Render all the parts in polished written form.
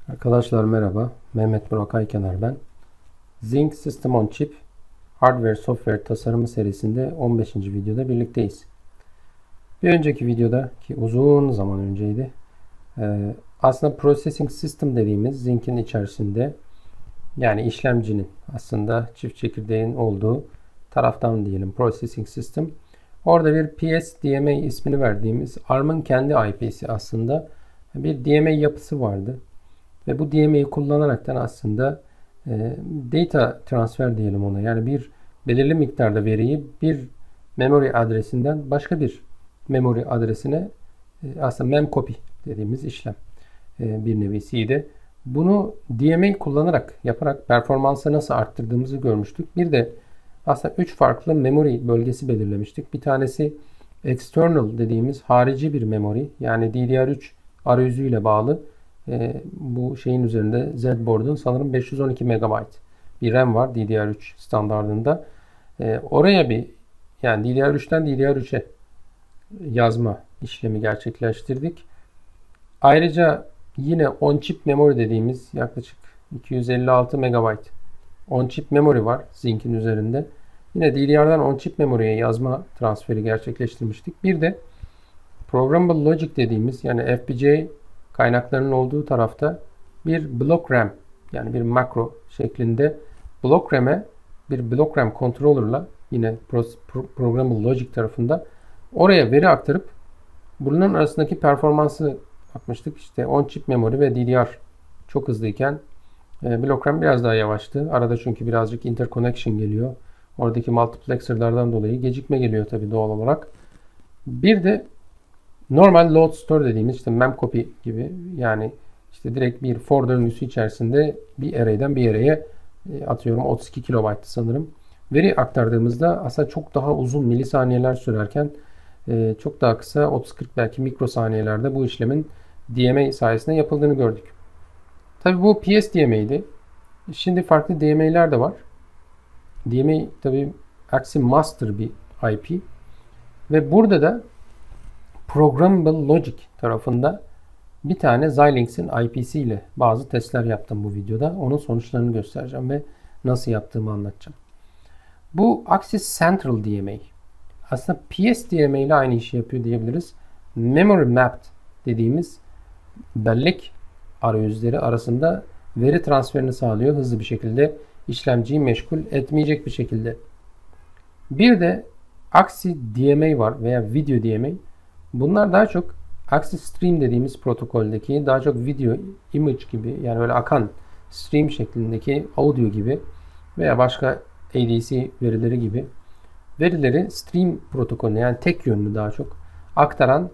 Arkadaşlar merhaba. Mehmet Burak Aykenar ben. Zinc System on Chip Hardware Software tasarımı serisinde 15. videoda birlikteyiz. Bir önceki videoda ki uzun zaman önceydi. Aslında Processing System dediğimiz Zinc'in içerisinde yani işlemcinin aslında çift çekirdeğin olduğu taraftan diyelim Processing System. Orada bir PSDMA ismini verdiğimiz ARM'ın kendi IP'si aslında bir DMA yapısı vardı. Ve bu DMA'yı kullanaraktan aslında data transfer diyelim ona. Yani bir belirli miktarda veriyi bir memory adresinden başka bir memory adresine aslında memcopy dediğimiz işlem bir nevisiydi. Bunu DMA kullanarak yaparak performansı nasıl arttırdığımızı görmüştük. Bir de aslında 3 farklı memory bölgesi belirlemiştik. Bir tanesi external dediğimiz harici bir memory yani DDR3 arayüzüyle bağlı. Bu şeyin üzerinde Z-Board'un sanırım 512 MB bir RAM var DDR3 standardında. Oraya bir yani DDR3'ten DDR3'e yazma işlemi gerçekleştirdik. Ayrıca yine on-chip memory dediğimiz yaklaşık 256 MB on-chip memory var Zinc'in üzerinde. Yine DDR'dan on-chip memory'ye yazma transferi gerçekleştirmiştik. Bir de Programmable Logic dediğimiz yani FPGA kaynaklarının olduğu tarafta bir block RAM yani bir makro şeklinde block RAM'e bir block RAM controller'la yine Programmable Logic tarafında oraya veri aktarıp bunların arasındaki performansı bakmıştık. İşte on-chip memory ve DDR çok hızlıyken block RAM biraz daha yavaştı. Arada çünkü birazcık interconnection geliyor. Oradaki multiplexer'lardan dolayı gecikme geliyor tabii doğal olarak. Bir de normal load store dediğimiz işte memcopy gibi yani işte direkt bir for döngüsü içerisinde bir array'den bir array'e atıyorum 32 KB sanırım. Veri aktardığımızda aslında çok daha uzun milisaniyeler sürerken çok daha kısa 30-40 belki mikrosaniyelerde bu işlemin DMA sayesinde yapıldığını gördük. Tabi bu PSDMA'ydi. Şimdi farklı DMA'ler de var. DMA tabi aksi master bir IP ve burada da Programmable Logic tarafında bir tane Xilinx'in IP'si ile bazı testler yaptım bu videoda. Onun sonuçlarını göstereceğim ve nasıl yaptığımı anlatacağım. Bu Axis Central DMA. Aslında PSDMA ile aynı işi yapıyor diyebiliriz. Memory Mapped dediğimiz bellek arayüzleri arasında veri transferini sağlıyor hızlı bir şekilde. İşlemciyi meşgul etmeyecek bir şekilde. Bir de Axis DMA var veya Video DMA. Bunlar daha çok Axis Stream dediğimiz protokoldeki daha çok video, image gibi yani öyle akan stream şeklindeki audio gibi veya başka ADC verileri gibi verileri stream protokolüne yani tek yönlü daha çok aktaran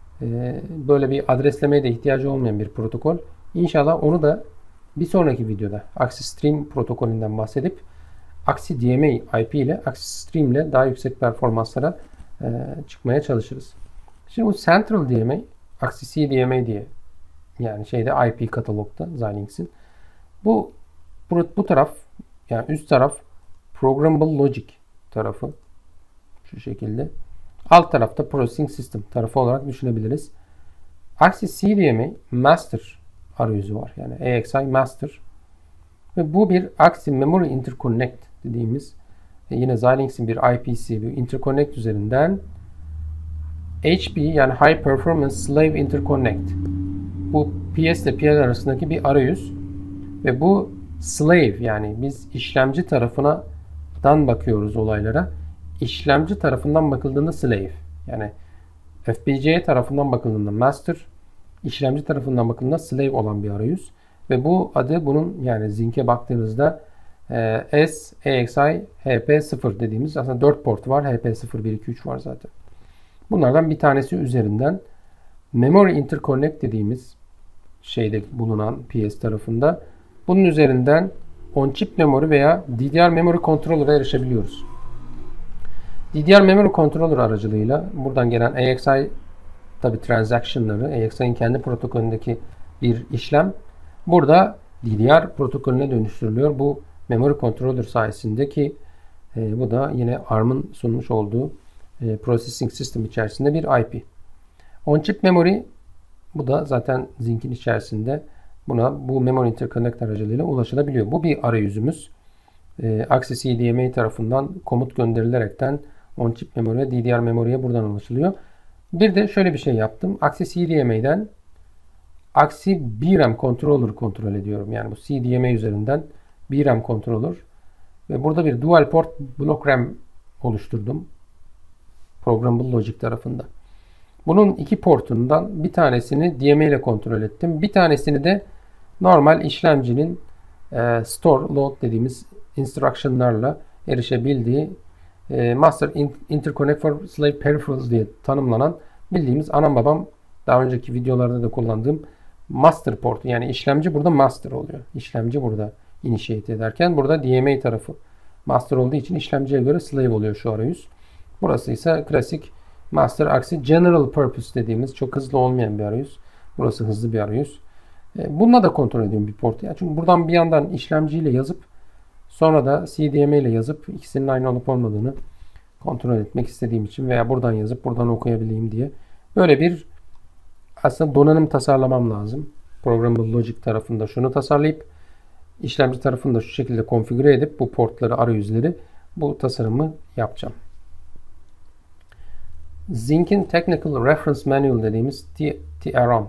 böyle bir adreslemeye de ihtiyacı olmayan bir protokol. İnşallah onu da bir sonraki videoda Axis Stream protokolünden bahsedip Axis DMA IP ile Axis Stream ile daha yüksek performanslara çıkmaya çalışırız. Şimdi bu Central DMA, Axis DMA diye yani şeyde IP katalogda Xilinx'in. Bu taraf yani üst taraf Programmable Logic tarafı şu şekilde. Alt tarafta Processing System tarafı olarak düşünebiliriz. Axis CDMA Master arayüzü var. Yani AXI Master. Ve bu bir Axis Memory Interconnect dediğimiz yine Xilinx'in bir IP'si bir interconnect üzerinden HP yani High Performance Slave Interconnect. Bu PS ile PL arasındaki bir arayüz ve bu slave yani biz işlemci tarafından bakıyoruz olaylara. İşlemci tarafından bakıldığında slave yani FPGA tarafından bakıldığında master, işlemci tarafından bakıldığında slave olan bir arayüz ve bu adı bunun yani Zinc'e baktığınızda SAXI HP0 dediğimiz aslında 4 port var. HP0, 1, 2, 3 var zaten. Bunlardan bir tanesi üzerinden Memory Interconnect dediğimiz şeyde bulunan PS tarafında bunun üzerinden on-chip memory veya DDR memory controller'a erişebiliyoruz. DDR memory controller aracılığıyla buradan gelen AXI tabi transaction'ları AXI'nin kendi protokolündeki bir işlem burada DDR protokolüne dönüştürülüyor. Bu memory controller sayesinde ki bu da yine ARM'ın sunmuş olduğu Processing System içerisinde bir IP. On-chip memory bu da zaten Zinc'in içerisinde buna bu Memory Interconnect aracılığıyla ulaşılabiliyor. Bu bir arayüzümüz. Axis CDMA tarafından komut gönderilerekten on-chip memoriye, DDR memoriye buradan ulaşılıyor. Bir de şöyle bir şey yaptım. Axis CDMA'den Axi VRAM controller kontrol ediyorum. Yani bu CDMA üzerinden VRAM controller. Ve burada bir dual port block RAM oluşturdum. Programmable Logic tarafında. Bunun iki portundan bir tanesini DMA ile kontrol ettim. Bir tanesini de normal işlemcinin store load dediğimiz instruction'larla erişebildiği Master Interconnect for Slave Peripherals diye tanımlanan bildiğimiz anam babam daha önceki videolarda da kullandığım master portu. Yani işlemci burada master oluyor. İşlemci burada initiate ederken burada DMA tarafı master olduğu için işlemciye göre slave oluyor şu arayüz. Burası ise klasik master aksi general purpose dediğimiz çok hızlı olmayan bir arayüz. Burası hızlı bir arayüz. Bununla da kontrol ediyorum bir portu. Yani çünkü buradan bir yandan işlemciyle yazıp sonra da CDMA ile yazıp ikisinin aynı olup olmadığını kontrol etmek istediğim için veya buradan yazıp buradan okuyabileyim diye böyle bir aslında donanım tasarlamam lazım. Programmable Logic tarafında şunu tasarlayıp işlemci tarafında şu şekilde konfigüre edip bu portları, arayüzleri bu tasarımı yapacağım. Zinc'in Technical Reference Manual dediğimiz TRM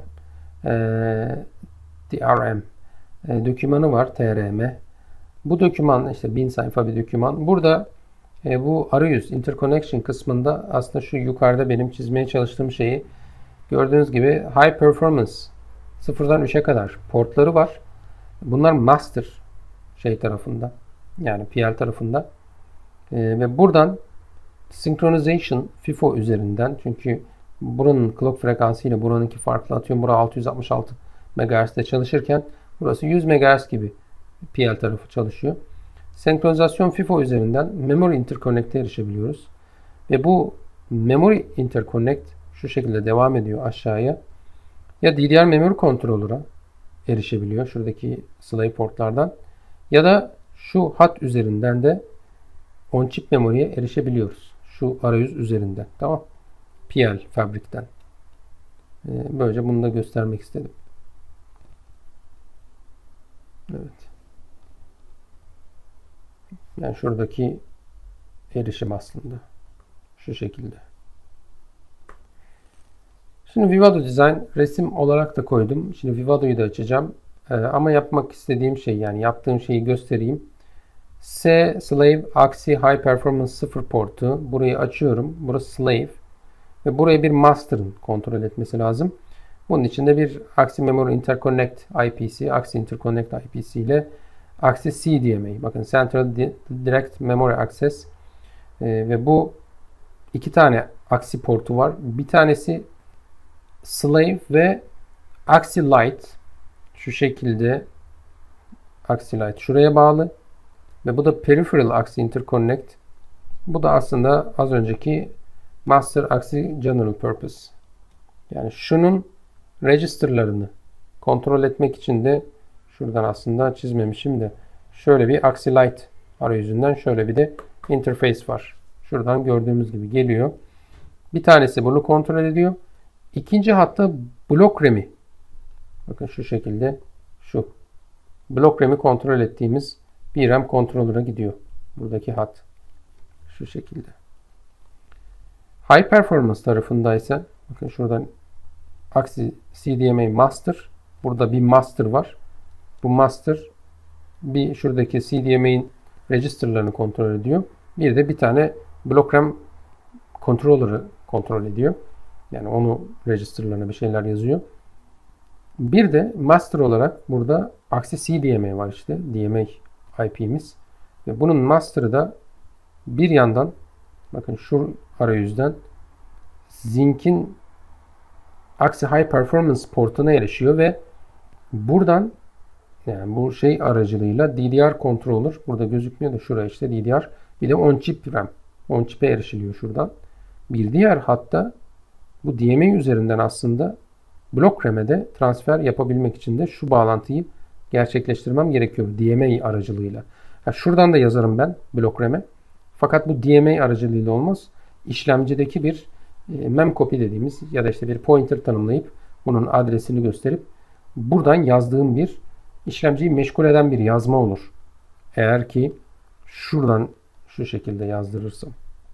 dokümanı var. TRM. Bu doküman işte 1000 sayfa bir doküman. Burada bu arayüz interconnection kısmında aslında şu yukarıda benim çizmeye çalıştığım şeyi gördüğünüz gibi high performance 0'dan 3'e kadar portları var. Bunlar master şey tarafında yani PL tarafında ve buradan synchronization FIFO üzerinden çünkü buranın clock frekansı ile buranınki farklı atıyorum. Burası 666 MHz'de çalışırken burası 100 MHz gibi PL tarafı çalışıyor. Senkronizasyon FIFO üzerinden Memory Interconnect'e erişebiliyoruz. Ve bu Memory Interconnect şu şekilde devam ediyor aşağıya. Ya DDR Memory Controller'a erişebiliyor şuradaki slave portlardan ya da şu hat üzerinden de on-chip memoriye erişebiliyoruz. Şu arayüz üzerinden. Tamam. PL fabrikten. Böylece bunu da göstermek istedim. Evet. Yani şuradaki erişim aslında. Şu şekilde. Şimdi Vivado Design resim olarak da koydum. Şimdi Vivado'yu da açacağım. Ama yapmak istediğim şey yani yaptığım şeyi göstereyim. S slave aksi high performance 0 portu. Burayı açıyorum. Burası slave. Ve buraya bir master'ın kontrol etmesi lazım. Bunun için de bir aksi memory interconnect IPC, aksi interconnect IPC ile aksi CDMA. Bakın Central Direct Memory Access. Ve bu iki tane aksi portu var. Bir tanesi slave ve aksi light. Şu şekilde aksi light şuraya bağlı. Ve bu da peripheral aksi interconnect. Bu da aslında az önceki master aksi general purpose. Yani şunun register'larını kontrol etmek için de şuradan aslında çizmemişim de şöyle bir aksi light arayüzünden şöyle bir de interface var. Şuradan gördüğümüz gibi geliyor. Bir tanesi bunu kontrol ediyor. İkinci hatta block RAM'i. Bakın şu şekilde şu. Block RAM'i kontrol ettiğimiz bir RAM controller'a gidiyor. Buradaki hat. Şu şekilde. High performance tarafındaysa bakın şuradan aksi CDMA master. Burada bir master var. Bu master bir şuradaki CDMA'in register'larını kontrol ediyor. Bir de bir tane block RAM controller'ı kontrol ediyor. Yani onu register'larına bir şeyler yazıyor. Bir de master olarak burada aksi CDMA var işte. DMA IP'miz. Ve bunun master'ı da bir yandan bakın şu arayüzden Zinc'in aksi high performance portuna erişiyor ve buradan yani bu şey aracılığıyla DDR controller burada gözükmüyor da şuraya işte DDR bir de on chip RAM. On chip'e erişiliyor şuradan. Bir diğer hatta bu DMA üzerinden aslında block RAM'e de transfer yapabilmek için de şu bağlantıyı gerçekleştirmem gerekiyor DMA aracılığıyla. Şuradan da yazarım ben block RAM'e. Fakat bu DMA aracılığıyla olmaz. İşlemcideki bir memcopy dediğimiz ya da işte bir pointer tanımlayıp bunun adresini gösterip buradan yazdığım bir işlemciyi meşgul eden bir yazma olur. Eğer ki şuradan şu şekilde yazdırırsam.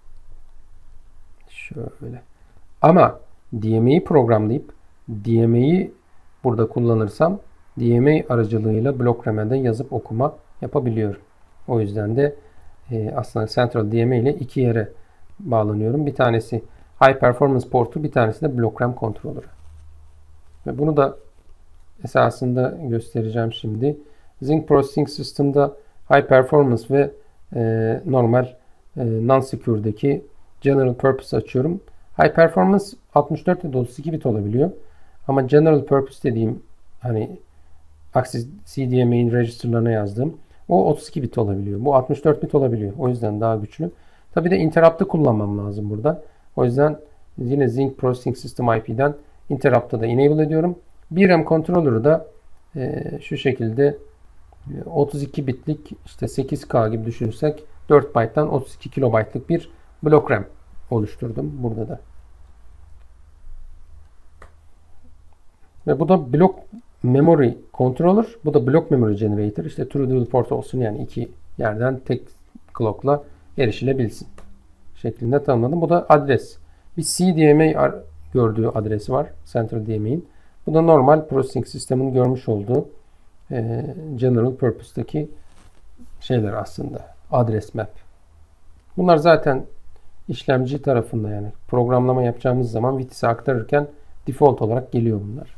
Şöyle. Ama DMA'yi programlayıp DMA'yi burada kullanırsam DMA aracılığıyla BlockRAM'e de yazıp okuma yapabiliyorum. O yüzden de aslında Central DMA ile iki yere bağlanıyorum. Bir tanesi High Performance portu, bir tanesi de BlockRAM controller'ı. Ve bunu da esasında göstereceğim şimdi. Zynq Processing System'da High Performance ve normal Non-Secure'daki General Purpose açıyorum. High Performance 64 ve 32 bit olabiliyor. Ama General Purpose dediğim hani Axis CDMA'in register'larına yazdığım o 32 bit olabiliyor. Bu 64 bit olabiliyor. O yüzden daha güçlü. Tabi de interrupt'ı kullanmam lazım burada. O yüzden yine Zynq Processing System IP'den interrupt'ı da enable ediyorum. VRAM controller'ı da şu şekilde 32 bitlik işte 8K gibi düşünürsek 4 byte'dan 32 kilobaytlık bir block RAM oluşturdum burada da. Ve bu da block memory controller. Bu da block memory generator. İşte true dual port olsun, yani iki yerden tek clock'la erişilebilsin şeklinde tanımladım. Bu da adres. Bir CDMA gördüğü adresi var. Central DMA'in. Bu da normal processing sistemin görmüş olduğu general purpose'daki şeyler aslında. Adres map. Bunlar zaten işlemci tarafında, yani programlama yapacağımız zaman Vitis'e aktarırken default olarak geliyor bunlar.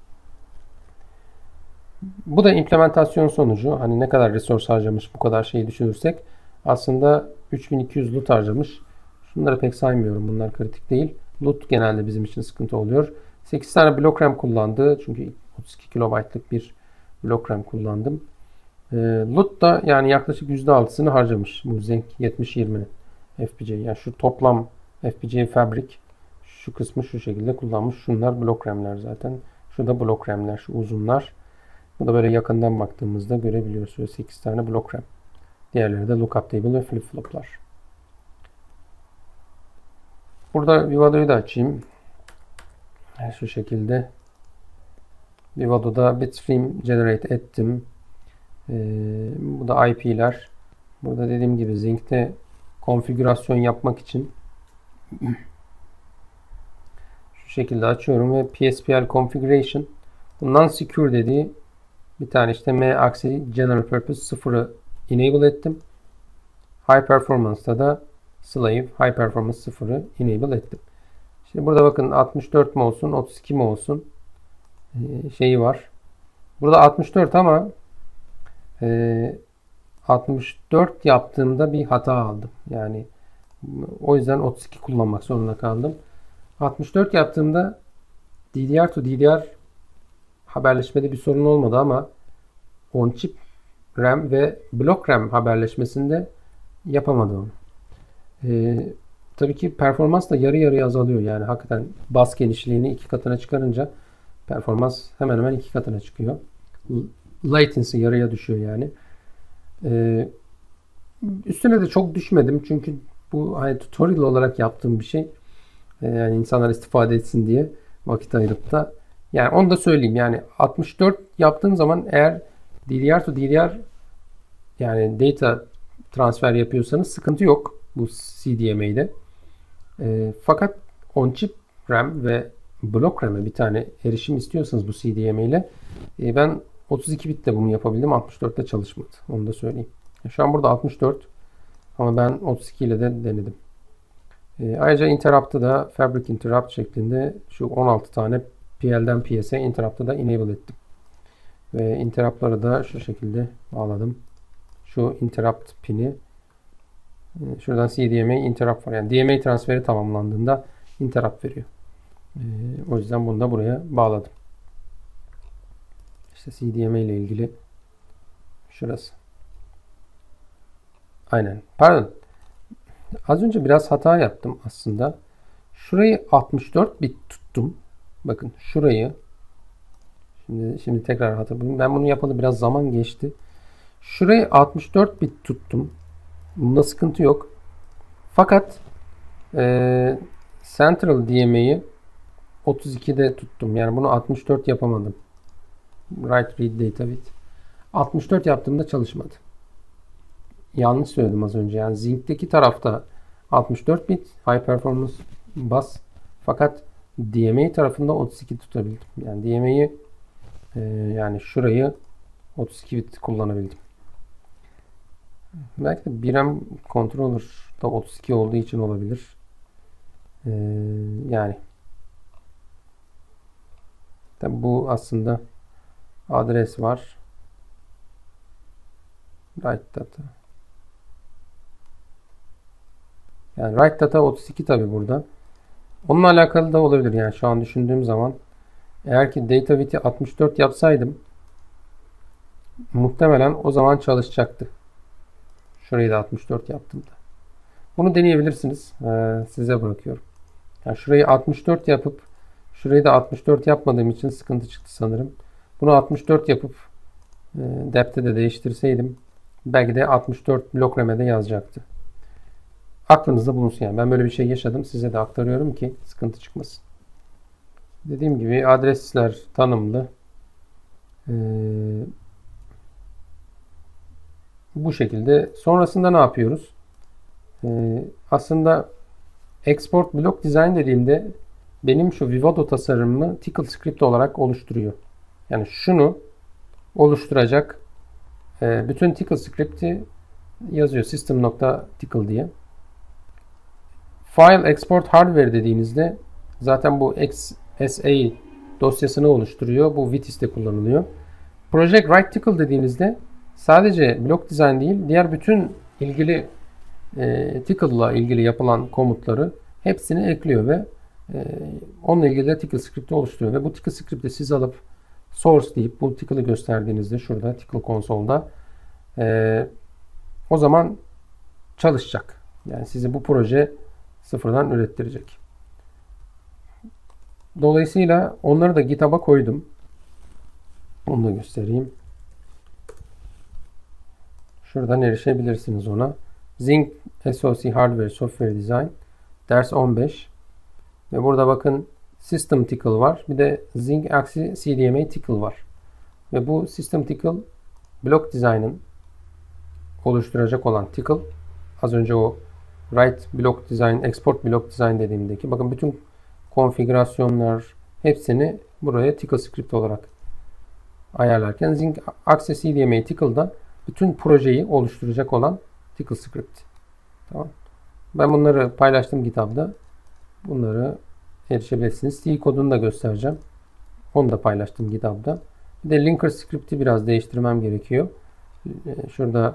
Bu da implementasyon sonucu. Hani ne kadar resource harcamış bu kadar şeyi düşünürsek aslında 3200 LUT harcamış. Şunları pek saymıyorum. Bunlar kritik değil. LUT genelde bizim için sıkıntı oluyor. 8 tane block RAM kullandı. Çünkü 32 kilobaytlık bir block RAM kullandım. LUT da yani yaklaşık %6'sını harcamış. Bu Zynq 7020'nin FPGA. Yani şu toplam FPGA Fabric şu kısmı şu şekilde kullanmış. Şunlar block RAM'ler zaten. Şu da block RAM'ler. Şu uzunlar. Bu da böyle yakından baktığımızda görebiliyoruz. Şöyle 8 tane block RAM. Diğerleri de lookup table ve flip floplar. Burada Vivado'yu da açayım. Şu şekilde. Vivado'da bitstream generate ettim. Bu da IP'ler. Burada dediğim gibi Zynq'te konfigürasyon yapmak için şu şekilde açıyorum ve PSPL configuration. Bundan secure dediği bir tane işte M-Axi General Purpose 0'ı enable ettim. High Performance'da da Slave High Performance 0'ı enable ettim. Şimdi burada bakın 64 mi olsun 32 mi olsun şeyi var. Burada 64 ama 64 yaptığımda bir hata aldım. Yani o yüzden 32 kullanmak zorunda kaldım. 64 yaptığımda DDR to DDR haberleşmede bir sorun olmadı ama on-chip RAM ve block RAM haberleşmesinde yapamadı onu. Tabii ki performans da yarı yarıya azalıyor. Yani hakikaten bas genişliğini 2 katına çıkarınca performans hemen hemen 2 katına çıkıyor. Latency yarıya düşüyor yani. Üstüne de çok düşmedim çünkü bu hani tutorial olarak yaptığım bir şey. Yani insanlar istifade etsin diye vakit ayırıp da. Yani onu da söyleyeyim. Yani 64 yaptığım zaman eğer DDR to DDR yani data transfer yapıyorsanız sıkıntı yok bu CDMA'de. Fakat on-chip RAM ve block RAM'e bir tane erişim istiyorsanız bu CDMA ile ben 32 bitte bunu yapabildim. 64'te çalışmadı. Onu da söyleyeyim. Şu an burada 64 ama ben 32 ile de denedim. Ayrıca interrupt'ı da Fabric Interrupt şeklinde şu 16 tane PL'den PS'e interrupt'ı da enable ettim. Ve interrupt'ları da şu şekilde bağladım. Şu interrupt pin'i şuradan CDMA interrupt var. Yani DMA transferi tamamlandığında interrupt veriyor. O yüzden bunu da buraya bağladım. İşte CDMA ile ilgili şurası. Aynen. Pardon. Az önce biraz hata yaptım aslında. Şurayı 64 bit tuttum. Bakın şurayı. Şimdi tekrar hatırlıyorum. Ben bunu yapalı biraz zaman geçti. Şurayı 64 bit tuttum. Bunda sıkıntı yok. Fakat Central DMA'yı 32'de tuttum. Yani bunu 64 yapamadım. Write read data bit. 64 yaptığımda çalışmadı. Yanlış söyledim az önce. Yani Zinc'teki tarafta 64 bit high performance bus. Fakat DMA tarafında 32 tutabildim. Yani DMA'yı yani şurayı 32 bit kullanabildim. Belki de BRAM controller da 32 olduğu için olabilir. Yani tabi bu aslında adres var. Write data. Yani write data 32 tabi burada. Onunla alakalı da olabilir. Yani şu an düşündüğüm zaman eğer ki data bit'i 64 yapsaydım muhtemelen o zaman çalışacaktı. Şurayı da 64 yaptığımda. Bunu deneyebilirsiniz. Size bırakıyorum. Yani şurayı 64 yapıp şurayı da 64 yapmadığım için sıkıntı çıktı sanırım. Bunu 64 yapıp depth'te de değiştirseydim belki de 64 blok RAM'e de yazacaktı. Aklınızda bulunsun yani. Ben böyle bir şey yaşadım. Size de aktarıyorum ki sıkıntı çıkmasın. Dediğim gibi adresler tanımlı. Bu şekilde. Sonrasında ne yapıyoruz? Aslında export block design dediğimde benim şu Vivado tasarımımı TickleScript olarak oluşturuyor. Yani şunu oluşturacak bütün TickleScript'i yazıyor. System.tickle diye. File export hardware dediğinizde zaten bu XSA dosyasını oluşturuyor. Bu Vitis'te kullanılıyor. Project Write Tickle dediğinizde sadece block design değil, diğer bütün ilgili Tickle'la ilgili yapılan komutları hepsini ekliyor ve onunla ilgili de TickleScript'i oluşturuyor. Ve bu TickleScript'i siz alıp source deyip bu Tickle'ı gösterdiğinizde şurada Tickle konsolda o zaman çalışacak. Yani size bu proje sıfırdan ürettirecek. Dolayısıyla onları da GitHub'a koydum. Onu da göstereyim. Şuradan erişebilirsiniz ona. Zinc SoC Hardware Software Design ders 15 ve burada bakın System Tickle var. Bir de Zinc Axi CDMA Tickle var. Ve bu System Tickle Block Design'ın oluşturacak olan Tickle. Az önce o Write Block Design, Export Block Design dediğimdeki bakın bütün konfigürasyonlar hepsini buraya TickleScript olarak ayarlarken Zinc Axi CDMA Tickle'da bütün projeyi oluşturacak olan TickleScript. Tamam. Ben bunları paylaştım GitHub'da. Bunları erişebilirsiniz. C kodunu da göstereceğim. Onu da paylaştım GitHub'da. Bir de linker script'i biraz değiştirmem gerekiyor. Şurada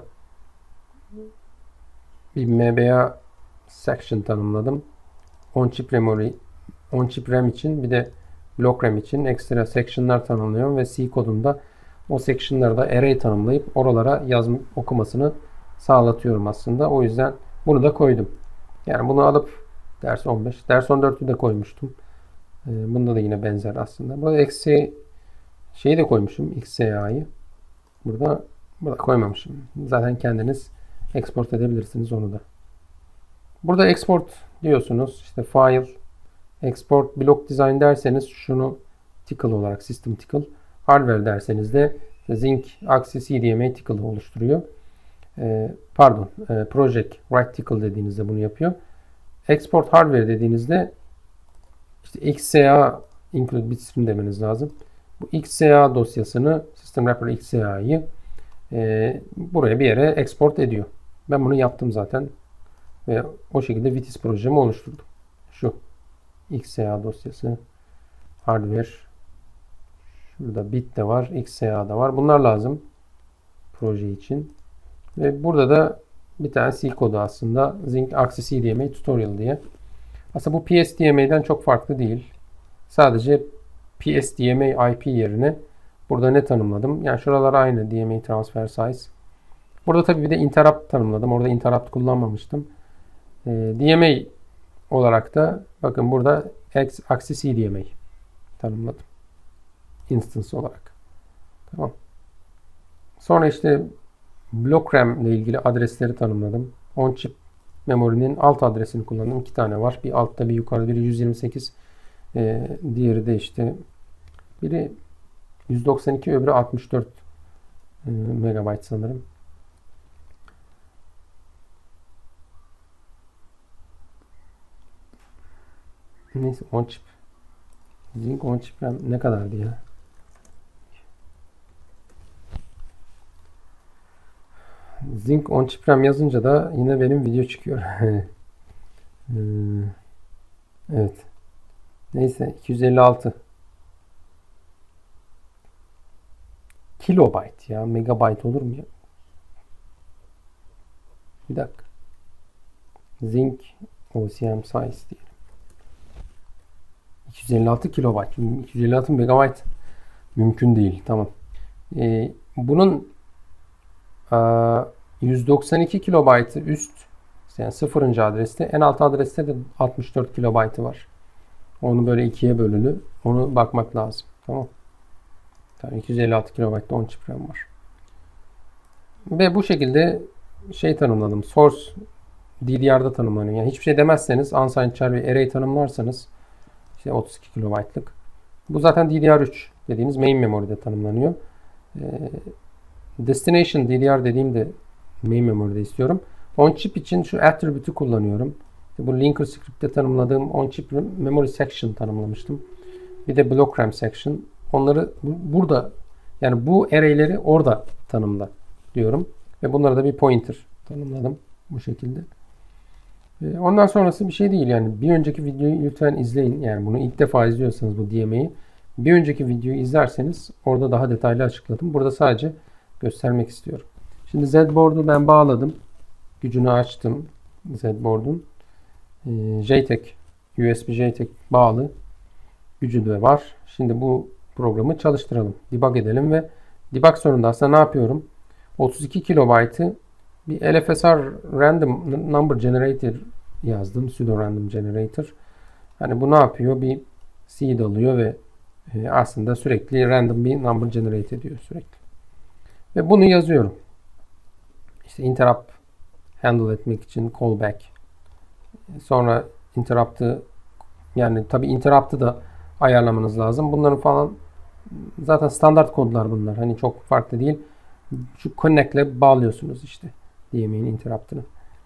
bir MBA section tanımladım. On-chip memory, on-chip RAM için bir de block RAM için ekstra section'lar tanımlıyorum ve C kodunda o section'ları da array tanımlayıp oralara yazım okumasını sağlatıyorum aslında. O yüzden bunu da koydum. Yani bunu alıp ders 15, ders 14'ü de koymuştum. Bunda da yine benzer aslında. Burada eksi şeyi de koymuşum. XCA'yı. Burada koymamışım. Zaten kendiniz export edebilirsiniz onu da. Burada export diyorsunuz. İşte file, export, block design derseniz şunu tickle olarak system tickle. Hardware derseniz de Zinc Axi CDMA tickle'ı oluşturuyor. Project Write Tickle dediğinizde bunu yapıyor. Export Hardware dediğinizde işte XCA include bitstream demeniz lazım. Bu XCA dosyasını System Wrapper XCA'yı buraya bir yere export ediyor. Ben bunu yaptım zaten ve o şekilde Vitis projemi oluşturdum. Şu XCA dosyası hardware şurada bit de var, XCA da var. Bunlar lazım proje için. Ve burada da bir tane C kodu aslında Zinc Axi CDMA Tutorial diye. Aslında bu PSDMA'den çok farklı değil. Sadece PSDMA IP yerine burada ne tanımladım? Yani şuralar aynı DMA transfer size. Burada tabii bir de interrupt tanımladım. Orada interrupt kullanmamıştım. DMA olarak da bakın burada Axi CDMA tanımladım. Instance olarak. Tamam. Sonra işte block RAM ile ilgili adresleri tanımladım. On-chip memory'nin alt adresini kullandım. 2 tane var. Bir altta bir yukarıda. Biri 128. Diğeri de işte biri 192, öbürü 64 megabayt sanırım. Neyse, on chip. Zinc on chip RAM ne kadardı ya? Zinc on chip RAM yazınca da yine benim video çıkıyor. Evet. Neyse, 256 kilobayt ya. Megabayt olur mu ya? Bir dakika. Zinc OCM size diyelim. 256 kilobayt. 256 megabayt mümkün değil. Tamam. Bunun 192 kilobaytı üst, yani 0. adreste, en alt adreste de 64 kilobaytı var. Onu böyle ikiye bölünü. Onu bakmak lazım. Tamam. Tabii 256 kilobaytta 10 chip RAM var. Ve bu şekilde tanımladım. Source DDR'da tanımlanıyor. Yani hiçbir şey demezseniz, unsigned char ve array tanımlarsanız 32 kilobaytlık. Bu zaten DDR3 dediğimiz main memory'de tanımlanıyor. Destination DDR dediğimde main memory'de istiyorum. On chip için şu attribute'ü kullanıyorum. Bu linker script'te tanımladığım on chip memory section tanımlamıştım. Bir de block RAM section. Onları burada, yani bu array'leri orada tanımla diyorum. Ve bunlara da bir pointer tanımladım bu şekilde. Ondan sonrası bir şey değil yani. Bir önceki videoyu lütfen izleyin. Yani bunu ilk defa izliyorsanız bu DMA'yı, bir önceki videoyu izlerseniz orada daha detaylı açıkladım. Burada sadece göstermek istiyorum. Şimdi Z-Board'u ben bağladım. Gücünü açtım Z-Board'un. JTAG, USB JTAG bağlı. Gücü de var. Şimdi bu programı çalıştıralım. Debug edelim ve debug sonunda aslında ne yapıyorum? 32 kilobaytı bir LFSR Random Number Generator yazdım. Pseudo Random Generator. Hani bu ne yapıyor? Bir seed alıyor ve aslında sürekli random bir number generate ediyor sürekli. Ve bunu yazıyorum. İşte interrupt handle etmek için callback. Sonra interrupt'ı, yani tabi interrupt'ı da ayarlamanız lazım. Bunların falan zaten standart kodlar bunlar. Hani çok farklı değil. Şu connect'le bağlıyorsunuz işte DMA'nin interrupt'ını.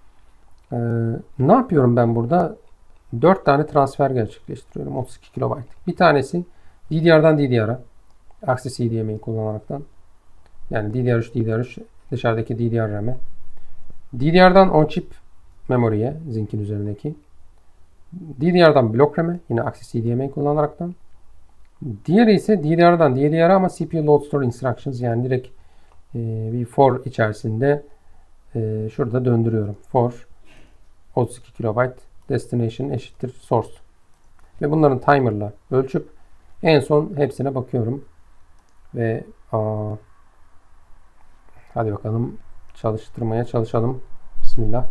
Ne yapıyorum ben burada? 4 tane transfer gerçekleştiriyorum. 32 KB. Bir tanesi DDR'dan DDR'a. Axis CDMA'yı kullanaraktan. Yani DDR3 dışarıdaki DDR RAM'e. DDR'dan on-chip memory'ye, Zinc'in üzerindeki. DDR'dan block RAM'e, yine Axis CDMA'yı kullanaraktan. Diğeri ise DDR'dan DDR'a ama CPU load store instructions, yani direkt bir for içerisinde şurada döndürüyorum. For 32 KB destination eşittir source. Ve bunların timer'la ölçüp en son hepsine bakıyorum. Ve hadi bakalım çalıştırmaya çalışalım. Bismillah.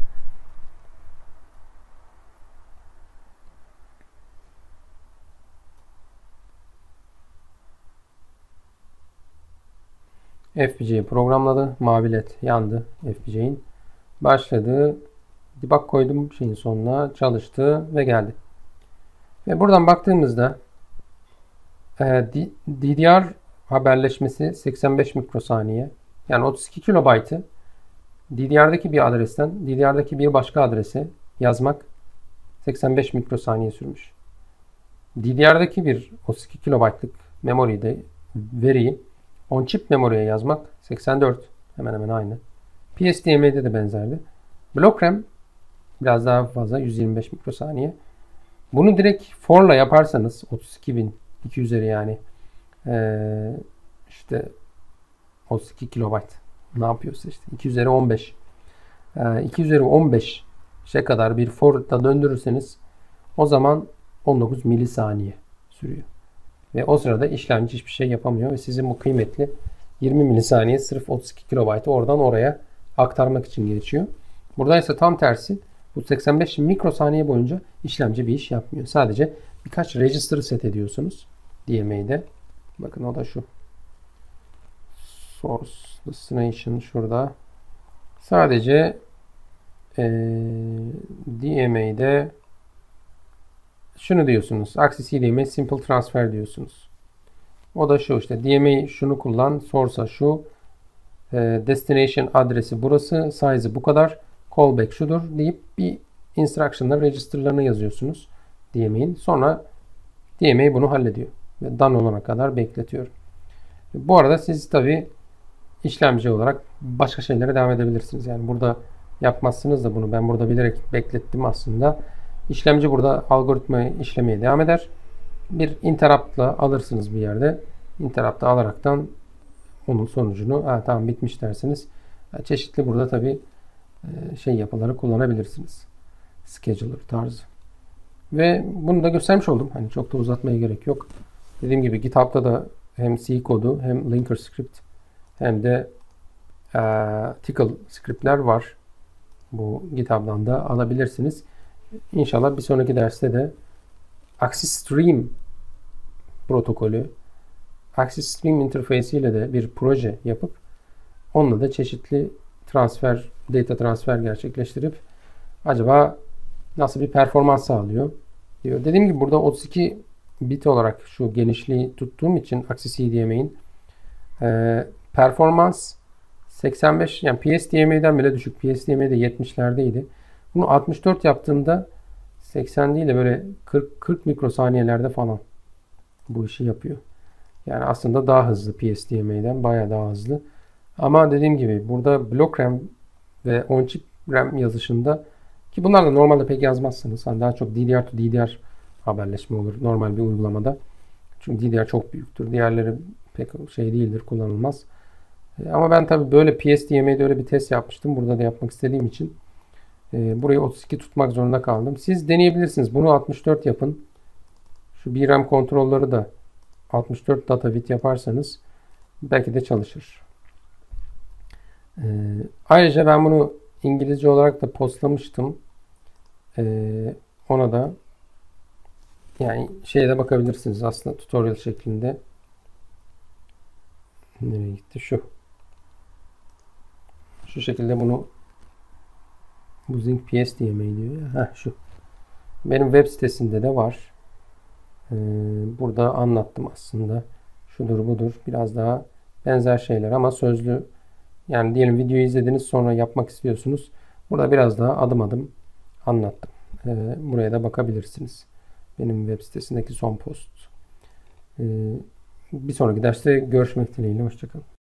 FPGA'yı programladı. Mavi led yandı FPGA'nin. Başladı. Debug koydum şeyin sonuna. Çalıştı ve geldi. Ve buradan baktığımızda DDR haberleşmesi 85 mikrosaniye. Yani 32 kilobaytı DDR'daki bir adresten DDR'daki bir başka adrese yazmak 85 mikrosaniye sürmüş. DDR'daki bir 32 kilobaytlık memory'de veriyi on-chip memory'ye yazmak 84. Hemen hemen aynı. PSDMA'de de benzerdi. Block RAM biraz daha fazla, 125 mikrosaniye. Bunu direkt for'la yaparsanız 32.002 üzeri, yani işte 32 kilobayt ne yapıyorsa işte 2 üzeri 15 2 üzeri 15 şey kadar bir for'da döndürürseniz o zaman 19 milisaniye sürüyor. Ve o sırada işlemci hiçbir şey yapamıyor ve sizin bu kıymetli 20 milisaniye sırf 32 kilobaytı oradan oraya aktarmak için geçiyor. Burada ise tam tersi. Bu 85 mikrosaniye boyunca işlemci bir iş yapmıyor. Sadece birkaç register set ediyorsunuz DMA'de. Bakın o da şu. Source destination şurada. Sadece DMA'de şunu diyorsunuz. Axis CDMA simple transfer diyorsunuz. O da şu işte DMA şunu kullan, source'a şu, destination adresi burası, size'ı bu kadar, callback şudur deyip bir instruction'lar, register'larını yazıyorsunuz DMA'in. Sonra DMA bunu hallediyor ve done olana kadar bekletiyorum. Bu arada siz tabi işlemci olarak başka şeylere devam edebilirsiniz. Yani burada yapmazsınız da bunu ben burada bilerek beklettim aslında. İşlemci burada algoritmayı işlemeye devam eder. Bir interrupt'la alırsınız bir yerde. Interrupt'ı alaraktan onun sonucunu tamam bitmiş dersiniz. Çeşitli burada tabi yapıları kullanabilirsiniz. Scheduler tarzı. Ve bunu da göstermiş oldum. Hani çok da uzatmaya gerek yok. Dediğim gibi GitHub'da da hem C kodu hem linker script hem de tickle scriptler var. Bu GitHub'dan da alabilirsiniz. İnşallah bir sonraki derste de Axis Stream protokolü, Axis Stream interface ile de bir proje yapıp onunla da çeşitli data transfer gerçekleştirip acaba nasıl bir performans sağlıyor diyor. Dediğim gibi burada 32 bit olarak şu genişliği tuttuğum için Axis CDMA'in performans 85 yani PSDMA'den bile düşük. PSDMA'de 70'lerdeydi. Bunu 64 yaptığımda 80 değil de böyle 40 mikrosaniyelerde falan bu işi yapıyor. Yani aslında daha hızlı PSDMA'den bayağı daha hızlı. Ama dediğim gibi burada block RAM ve on-chip RAM yazışında ki bunlar da normalde pek yazmazsınız. Hani daha çok DDR to DDR haberleşme olur normal bir uygulamada. Çünkü DDR çok büyüktür. Diğerleri pek değildir, kullanılmaz. Ama ben tabii böyle PSDMA'de öyle bir test yapmıştım. Burada da yapmak istediğim için burayı 32 tutmak zorunda kaldım. Siz deneyebilirsiniz. Bunu 64 yapın. Şu VRAM kontrolleri de 64 data bit yaparsanız belki de çalışır. Ayrıca ben bunu İngilizce olarak da postlamıştım. Ona da yani de bakabilirsiniz aslında tutorial şeklinde. Nereye gitti? Şu şekilde bunu bu Zinc PSDMA diyor ya. Şu. Benim web sitesinde de var. Burada anlattım aslında. Şudur budur. Biraz daha benzer şeyler ama sözlü. Yani diyelim videoyu izlediniz sonra yapmak istiyorsunuz. Burada biraz daha adım adım anlattım. Buraya da bakabilirsiniz. Benim web sitesindeki son post. Bir sonraki derste görüşmek dileğiyle. Hoşçakalın.